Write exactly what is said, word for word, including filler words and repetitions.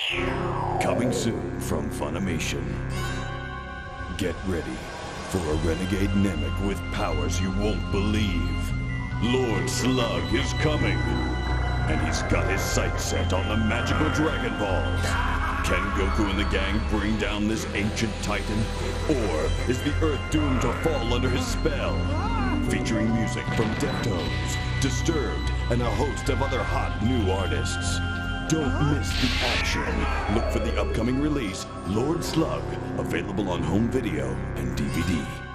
Coming soon from Funimation. Get ready for a renegade Namek with powers you won't believe. Lord Slug is coming, and he's got his sights set on the magical Dragon Balls. Can Goku and the gang bring down this ancient titan? Or is the Earth doomed to fall under his spell? Featuring music from Deftones, Disturbed, and a host of other hot new artists. Don't miss the action. Look for the upcoming release, Lord Slug, available on home video and D V D.